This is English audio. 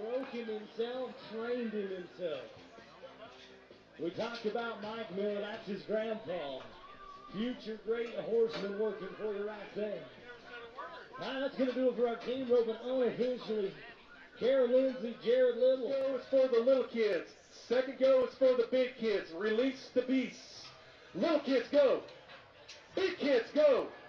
broken himself, trained in himself. We talked about Mike Miller, that's his grandpa. Future great horseman working for you right there. All right, that's going to do it for our team roping unofficially. Karen Lindsay, Jared Little. Go is for the little kids. Second go is for the big kids. Release the beasts. Little kids go. Big kids go.